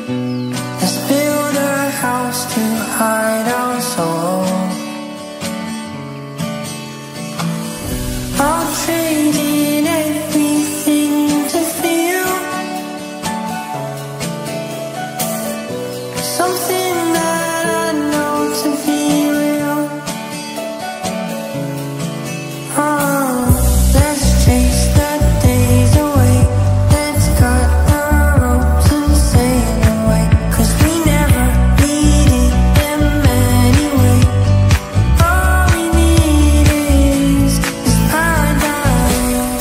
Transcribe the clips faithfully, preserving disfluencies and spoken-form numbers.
Let's build a house to hide our soul. I'll trade in everything to feel something that I know to be real. Oh, let's chase the days away. Let's cut the ropes and sail away, 'cause we never needed them anyway. All we need is, is paradise.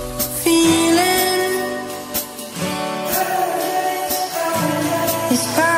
Feeling it's paradise.